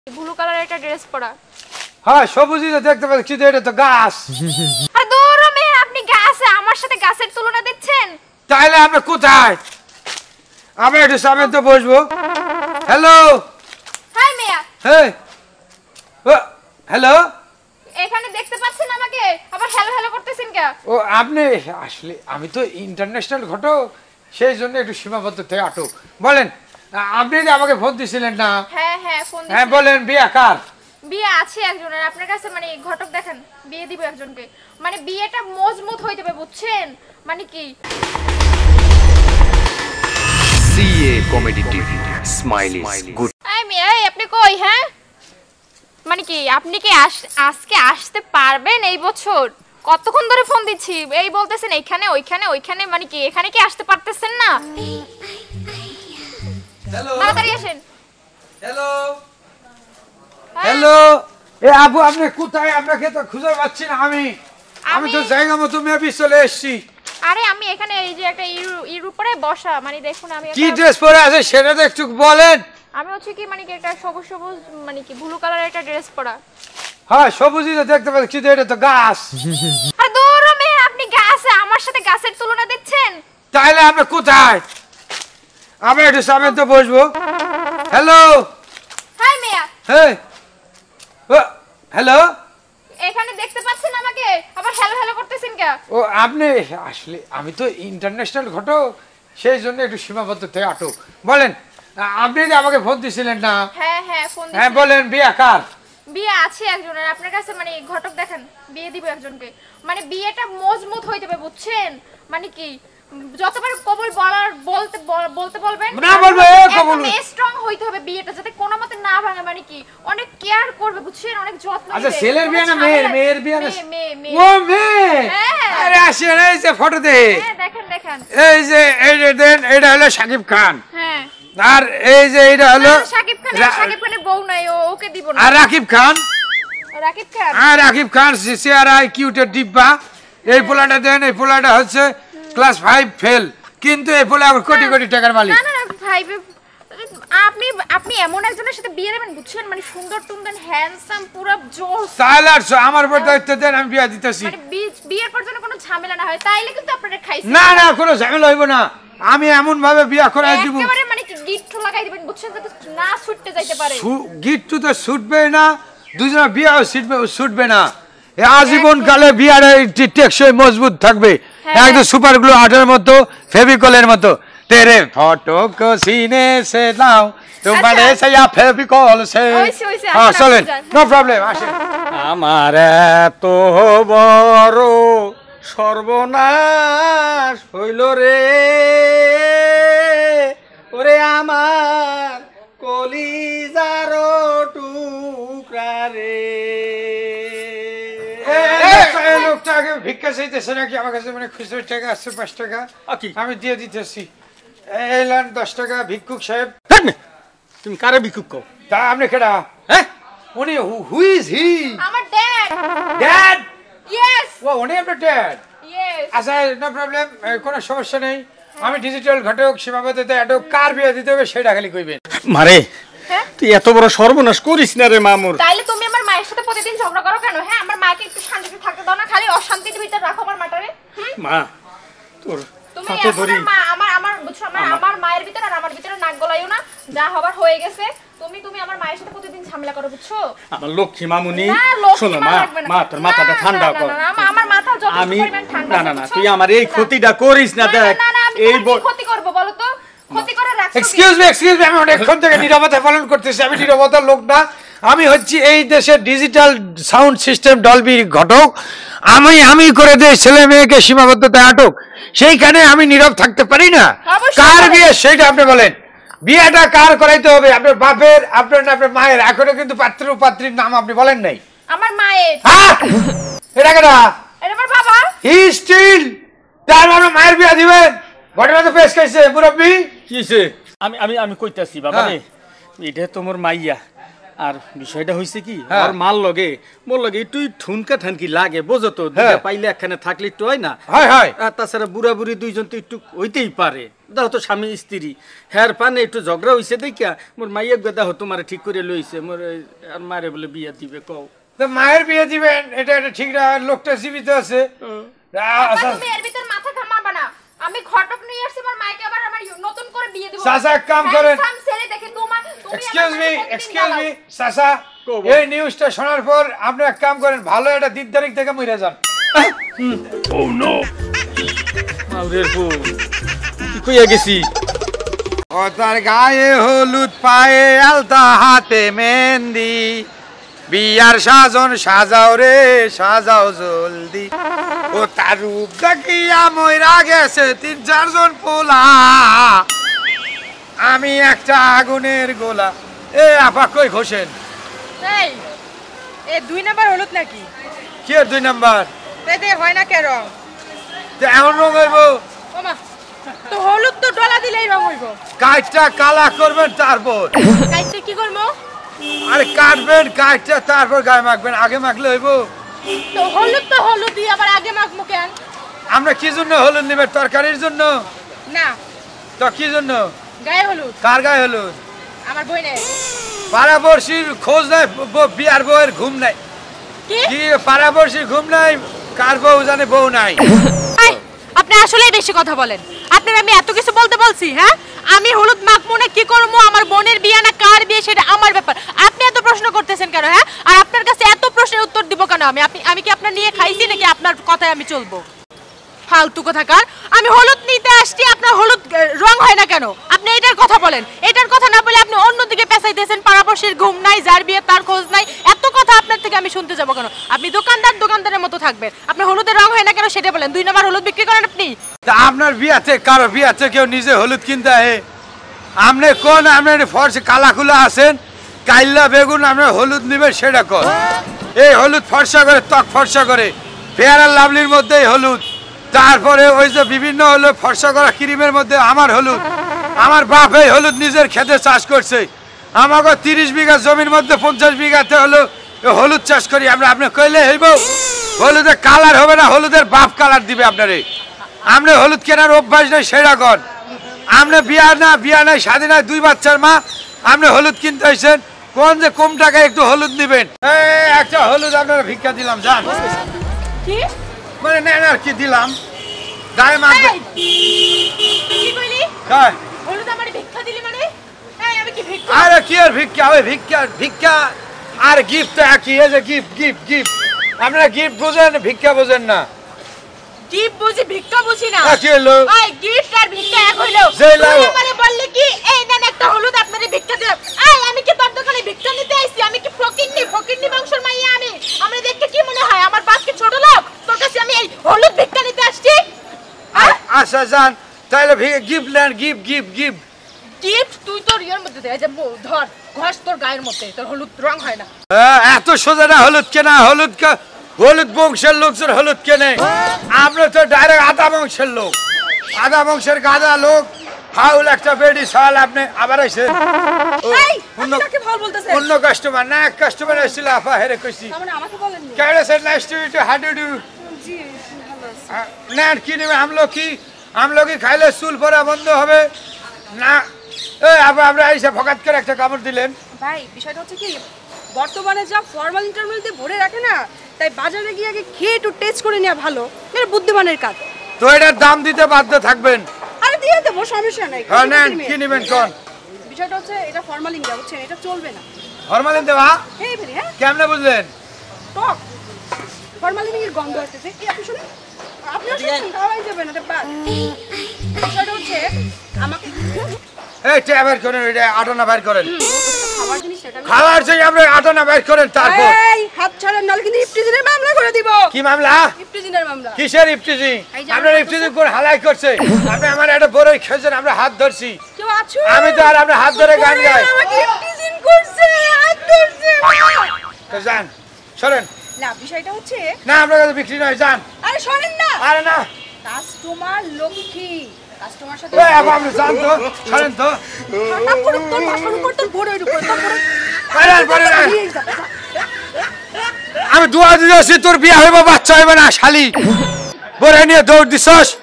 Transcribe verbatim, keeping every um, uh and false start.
Blue কালারের একটা dress পরা। হ্যাঁ সবুজই তো দেখতে পাচ্ছি, কিন্তু এটা তো গাছ। আর দূর মেয়ে, আপনি গাছে আমার সাথে গাছের তুলনা দিচ্ছেন? তাহলে আমরা কোথায়? আমরা একটু সামনে তো বসবো। হ্যালো হাই মেয়া। হ্যাঁ হ্যালো, এখানে দেখতে পাচ্ছেন আমাকে, আবার হ্যালো হ্যালো করতেছেন কে? ও আপনি আসলে, আমি তো ইন্টারন্যাশনাল ঘটক, সেই জন্য একটু সীমাবদ্ধ থেকে আটক। বলেন, আপনি যে আমাকে ফোন দিছিলেন না? হ্যাঁ হ্যাঁ ফোন হ্যাঁ বলেন, বিয়ে কার? বিয়ে আছে একজনের আপনার কাছে, মানে ঘটক দেখেন, বিয়ে দিব একজনকে, মানে বিয়েটা মজবুত হইতে হবে বুঝছেন, মানে কি? CA comedy TV, smile is good. এই মেয়ে, এই আপনি কই? হ্যাঁ মানে কি, আপনি কি আজকে আসতে পারবেন এই বছর? কতক্ষণ ধরে ফোন দিচ্ছি, এই বলতেছেন এইখানে ওইখানে ওইখানে, মানে কি এখানে কি আসতে পারতেছেন না? হ্যালো তাড়াতাড়ি আসেন। হ্যালো হ্যালো, এ আপু আপনি কোথায়? আপনাকে তো খুঁজে পাচ্ছি না আমি। আমি তো জায়গা মতো মেবি চলে এসেছি। আরে আমি এখানে এই যে একটা ইরু ইরু পরে বসা, মানে দেখুন আমি কি ড্রেস পরে আছে সেটা তো একটু বলেন। আমি হচ্ছে কি, মানে কি একটা সবুজ সবুজ, মানে কি ব্লু কালারের একটা ড্রেস পরা। হ্যাঁ সবুজই তো দেখতে পাচ্ছি, কিন্তু এটা তো গাছ। আর দূর মেয়ে, আপনি গাছে আমার সাথে গাছের তুলনা দিচ্ছেন? তাহলে আমরা কোথায়? আমরা একটু সামনে তো বসবো। হ্যালো হাই মেয়া। হ্যাঁ হ্যালো, এখানে দেখতে পাচ্ছেন আমাকে, আবার হ্যালো হ্যালো করতেছেন কে? ও আপনি আসলে, আমি তো ইন্টারন্যাশনাল ঘটক, সেই জন্য একটু সীমাবদ্ধ থেকে আটক। বলেন, আপনি যে আমাকে ফোন দিছিলেন না? হ্যাঁ হ্যাঁ ফোন হ্যাঁ বলেন, বিয়ে কার? বিয়ে আছে একজনের আপনার কাছে, মানে ঘটক দেখেন, বিয়ে দিব একজনকে, মানে বিয়েটা মজবুত হইতে হবে বুঝছেন, মানে কি যতবার কবুল বলার বলতে বলতে বলবেন না বলবো, এ কবুল স্ট্রং হইতে হবে, বিয়েটা যাতে কোনো মতে না ভাঙে, মানে কি অনেক কেয়ার করবে বুঝছেন, অনেক যত্ন নেবে। আচ্ছা ছেলের বিয়ে না মেয়ের? মেয়ের বিয়ে না? মেয়ে মেয়ে। ও মেয়ে, আরে আসেন, এই যে ফটো দে। হ্যাঁ দেখেন দেখেন, এই যে এই যে দেন, এটা হলো শাকিব খান। হ্যাঁ আর এই যে এটা হলো শাকিব খান। শাকিব খানের বউ নাই, ওকে দিব না। আর রাকিব খান। রাকিব খান, আর রাকিব খান সিআরআই কিউটের ডিব্বা। এই পোলাটা দেন, এই পোলাটা হচ্ছে ক্লাস ফাইভ ফেল, কিন্তু এই পোলা আবার কোটি কোটি টাকার মালিক। না না না ভাই, আপনি আপনি এমন একজনের সাথে বিয়ে দেবেন বুঝছেন, মানে সুন্দর টুন্দর হ্যান্ডসাম পুরো জোস। সাইলার আমার উপর দায়িত্ব দেন, আমি বিয়ে দিতেছি। মানে বিয়ের পর যেন কোনো ঝামেলা না হয়, তাইলে কিন্তু আপনারা খাইছেন। না না, কোনো ঝামেলা হইব না, আমি এমন ভাবে বিয়ে করাই দিব একেবারে, মানে কি গিফট লাগাই দিবেন বুঝছেন, যাতে না ছুটতে যাইতে পারে। গিফট তো ছুটবে না, দুজনের বিয়ে ছুটবে ছুটবে না, আজীবন কালে বিয়ার টেকসই মজবুত থাকবে, একদম সুপার গ্লু আঠার মতো, ফেভিকলের মতো। তেরে ফটো কো সিনে সে দাও তোমারে সে ইয়া ফেভিকল সে। হ্যাঁ চলেন, নো প্রবলেম, আসেন। আমার এত বড় সর্বনাশ হইল রে, ওরে আমার কলিজার টুকরা রে। লোকটাকে ভিক্ষা চাইতেছে নাকি আমার কাছে? মানে খুচরো টাকা আসছে পাঁচ টাকা, আমি দিয়ে দিতেছি। এই লান দশ টাকা, ভিক্ষুক সাহেব। তুমি কারে ভিক্ষুক কও? তা আপনি কেডা? হ্যাঁ উনি হু ইজ হি? আমার ড্যাড। ড্যাড? ইয়েস। ও উনি আপনার ড্যাড? ইয়েস। আচ্ছা নো প্রবলেম, কোনো সমস্যা নেই। আমি ডিজিটাল ঘটক, সীমাবদ্ধতা এটক, কার বিয়ে দিতে হবে সেটা খালি কইবেন। মারে হ্যাঁ তুই এত বড় সর্বনাশ করিস না রে মামুর। তাইলে তুমি আমার মায়ের সাথে প্রতিদিন ঝগড়া করো কেন? হ্যাঁ আমার মাকে একটু শান্তিতে থাকতে দাও না, খালি অশান্তির ভিতর রাখো আমার মাটারে। মা তোর তুমি হাতে ধরি। মা আমার আমার বুঝছো, আমার আমার মায়ের ভিতর আর আমার ভিতরে নাক গলাইও না, যা হবার হয়ে গেছে। তুমি তুমি আমার মায়ের সাথে প্রতিদিন ঝামেলা করো বুঝছো? আমার লক্ষ্মী মামুনি শোনো মা, মা তোর মাথাটা ঠান্ডা কর। আমার মাথা যত আমি পরিমাণ ঠান্ডা। না না না, তুই আমার এই ক্ষতিটা করিস না। দেখ এই ক্ষতি করব বলো তো, ক্ষতি করে রাখছো। এক্সকিউজ মি এক্সকিউজ মি, আমি অনেকক্ষণ থেকে নীরবতা পালন করতেছি। আমি নীরবতার লোক না, আমি হচ্ছি এই দেশের ডিজিটাল সাউন্ড সিস্টেম ডলবির ঘটক। আমি আমি করে দেই ছেলে মেয়েকে সীমাবদ্ধতায় আটক, সেইখানে আমি নীরব থাকতে পারি না। কার বিয়ে সেটা আপনি বলেন। বিয়েটা কার করাইতে হবে? আপনার বাপের, আপনার না আপনার মায়ের? এখনো কিন্তু পাত্র পাত্রীর নাম আপনি বলেন নাই। আমার মায়ের। হ্যাঁ এটা কেডা? এটা আমার বাবা। হি স্টিল তার মানে মায়ের বিয়ে দিবেন? ঘটনা তো পেশ খাইছে মুরব্বি। কিছে? আমি আমি আমি কইতাছি বাবা রে, এটা তোমার মাইয়া, আর বিষয়টা হইছে কি হ্যাঁ। আর মাল লগে মোর লগে একটু ঠুনকা ঠানকি লাগে বুঝো তো দুইটা হ্যাঁ। পাইলে একখানে থাকলে একটু হয় না হয় হয় আর তাছাড়া বুড়া বুড়ি দুইজন তো একটু হইতেই পারে দাও তো স্বামী স্ত্রী হ্যার পানে একটু ঝগড়া হইছে দেখিয়া মোর মাইয়া গেদা হো তোমারে ঠিক করে লইছে মোর এই- আর মারে বলে বিয়া দিবে কও তো মায়ের বিয়ে দিবেন এটা এটা ঠিক না লোকটা জীবিত আছে আচ্ছা, তুমি এর ভিতর মাথা ঘামাবা না আমি ঘটক নিয়ে আসছি আমার মাইকে আবার আমার নতুন করে বিয়ে দেব চাচা, এক কাম করেন। হ্যান্ডসাম ছেলে দেখে তোমার তুমি এক্সকিউজ মি আমার এক্সকিউজ মি প্রতিদিন চাচা কব। এই নিউজটা শোনার পর আপনি এক কাম করেন ভালো একটা দিন তারিখ থেকে মরে যান মাউরের বউ কি কইয়া গেছি ও তার গায়ে হলুদ পায়ে আলতা হাতে মেহেন্দি বিয়ার সাজন সাজাও রে সাজাও জলদি ও তার রূপ দেখিয়া মইরা গেছে তিন চারজন পোলা আমি একটা আগুনের গোলা এ আপা কই ঘোষেন এই এ দুই নাম্বার হলুদ নাকি কি এর দুই নাম্বার তাইতে হয় না কেন তো এমন রঙ হইব ওমা তো হলুদ তো ডলা দিলেই রং হইব কাঠটা কালা করবেন তারপর কাইতে কি করবো আরে কাটবেন কাঠটা তারপর গায়ে মাখবেন আগে মাখলে হইব তো হলুদ তো হলুদই আবার আগে মাখবো কেন আমরা কি জন্য হলুদ নেবেন তরকারির জন্য না তো কি জন্য গায়ে হলুদ কার গায়ে হলুদ আমার বই নেই পাড়াপড়শির খোঁজ নাই ব- বিয়ার বউয়ের ঘুম নাই কি কি পাড়াপড়শির ঘুম নাই কার বউ জানে বউ নাই এই, আপনি আসলেই বেশি কথা বলেন আপনার আমি এত কিছু বলতে বলছি হ্যাঁ আমি হলুদ মাখবো না কি করবো আমার বোনের বিয়ে না কার বিয়ে সেটা আমার ব্যাপার আপনি এত প্রশ্ন করতেছেন কেন হ্যাঁ আর আপনার কাছে এত প্রশ্নের উত্তর দিব কেন আমি আপনি আমি কি আপনার নিয়ে খাইছি নাকি আপনার কথায় আমি চলবো ফালতু কথাকার আমি হলুদ নিতে আসছি আপনার হলুদ আহ, রং হয় না কেন আপনি এটার কথা বলেন এটার কথা না বলে আপনি অন্যদিকে পেঁচাইতেছেন পাড়াপড়শির ঘুম নাই যার বিয়ে তার খোঁজ নাই এত কথা আপনার থেকে আমি শুনতে যাবো কেন আপনি দোকানদার দোকানদারের মতো থাকবেন আপনি হলুদের রং হয় না কেন সেটা বলেন দুই নাম্বার হলুদ বিক্রি করেন আপনি তা আপনার বিয়াতে কারো বিয়াতে কেউ নিজে হলুদ কিনতে আহে আপনি কোন আপনার ফর্সে কালা খুলা আছেন কাইল্লা বেগুন আপনার হলুদ নেবেন সেটা কর এই হলুদ ফর্সা করে ত্বক ফর্সা করে ফেয়ার আর লাভলির মধ্যেই হলুদ তারপরে ওই যে বিভিন্ন হলো ফর্সা করা ক্রিমের মধ্যে আমার হলুদ আমার বাপ এই হলুদ নিজের খেতে চাষ করছে আমাকে তিরিশ বিঘা জমির মধ্যে পঞ্চাশ বিঘাতে হলো এই হলুদ চাষ করি আমরা আপনি কইলে হইব হলুদের কালার হবে না হলুদের বাপ কালার দিবে আপনারে আপনি হলুদ কেনার অভ্যাস নেই সেটা কর আপনি বিয়া না বিয়া নাই স্বাধীন নাই দুই বাচ্চার মা আপনি হলুদ কিনতে হয়েছেন কোন যে কম টাকায় একটু হলুদ নেবেন এই একটা হলুদ আপনারা ভিক্ষা দিলাম যান কি মানে নেন আর কি দিলাম গায়ে মাখবে কি কইলি গায়ে। হলুদ আমার ভিক্ষা দিলি মানে এই আমি কি ভিক্ষা আরে কি আর ভিক্ষা ওই ভিক্ষা ভিক্ষা আর গিফট তো একই এই যে গিফট গিফট গিফট আপনারা গিফট বোঝেন ভিক্ষা বোঝেন না গিফট বুঝি ভিক্ষা বুঝি না হ্যাঁ, কি হলো ওই গিফট আর ভিক্ষা এক হইলো যে লাও। তুই আমারে বললি কি এই নেন একটা হলুদ আপনারে ভিক্ষা দিলাম এই আমি কি তোর দোকানে ভিক্ষা নিতে আইছি আমি কি ফকিন্নি ফকিন্নি বংশের মাইয়া আমি আমরা দেখতে কি মনে হয় আমার বাপ কি ছোট লোক তোর কাছে আমি এই হলুদ ভিক্ষা নিতে আসছি আ- আচ্ছা যান তাহলে গিফট নেন গিফট গিফট গিফট গিফট তুই তোর ইয়ের মধ্যে দে এই যে মো- ধর ঘষ তোর গায়ের মধ্যে তোর হলুদ রং হয় না হ্যাঁ, এত সোজা না হলুদ কেনা হলুদ কা- হলুদ বংশের লোকজন হলুদ কেনে আমরা তো ডাইরেক্ট আদা বংশের লোক আদা বংশের গাদা লোক ফাউল একটা বেডি সাল আপনি আবার আইছেন ও, এই অন্য আপনি কাকে ভাল বলতেছেন অন্য কাস্টমার না এক কাস্টমার এসেছিল আপা হেরে কইছি মানে আমাকে বলেননি কেডে sir nice to you how do do জি ভালো আছে না কি নেবে আমলো কি আমলো কি খাইলে চুল পরা বন্ধ হবে না এই আপা আমরা আইসা ফকাত করে একটা কামড় দিলেন ভাই বিষয়টা হচ্ছে কি বর্তমানে যা ফর্মাল ইন্টারভিউতে ভরে রাখে না তাই বাজারে গিয়ে আগে খেয়ে একটু টেস্ট করে নেওয়া ভালো এটা বুদ্ধিমানের কাজ তো এটার দাম দিতে বাধ্য থাকবেন আরে দিয়ে দেবো সমস্যা নাই হ্যাঁ নেন কি নেবেন কোন বিষয়টা হচ্ছে এটা ফর্মালিন যা বুঝছেন এটা চলবে না ফরমালিন দেওয়া খেয়ে ফেলি হ্যাঁ কেমনে বুঝলেন টক ফর্মালিনের গন্ধ আসতেছে এই আপনি শুনুন আপনিও শুনুন খাওয়াই যাবেন এটা বাদ বিষয়টা হচ্ছে আমাকে এই ট্যা বের করেন এটা আটানা বের করেন খাবার জিনিস সেটা আমি- খাওয়ার চাই আমরা আটানা বের করেন তারপর এই হাত ছাড়েন নাহলে কিন্তু ইফটিজিনের মামলা করে দিব কি মামলা ইফটিজিনের মামলা কিসের ইফটিজি এই যে আপনার আমরা ইফটিজি কোন হালাই করছে আপনি আমার একটা বড়ই খেয়েছেন আমরা হাত ধরছি কেউ আছো আমি তো আর আপনার হাত ধরে গান গাই আমাকে ইফটিজিন করছে হাত ধরছে তো যান সরেন না বিষয়টা হচ্ছে না আপনার কাছে বিক্রি নয় যান আরে শোনেন না আরে না কাস্টমার লক্ষ্মী কাস্টমার সাথে এই আপা আপনি যান তো সরেন তো হঠাৎ করে তোর মাথার উপর তোর বড় এর উপর তোর বড় বাইরে বাইরে নিয়ে যাবে যা। আমি দোয়া দিতেছি তোর বিয়ে হইব বাচ্চা হইব না শালি বরে নিয়ে দৌড় দিছস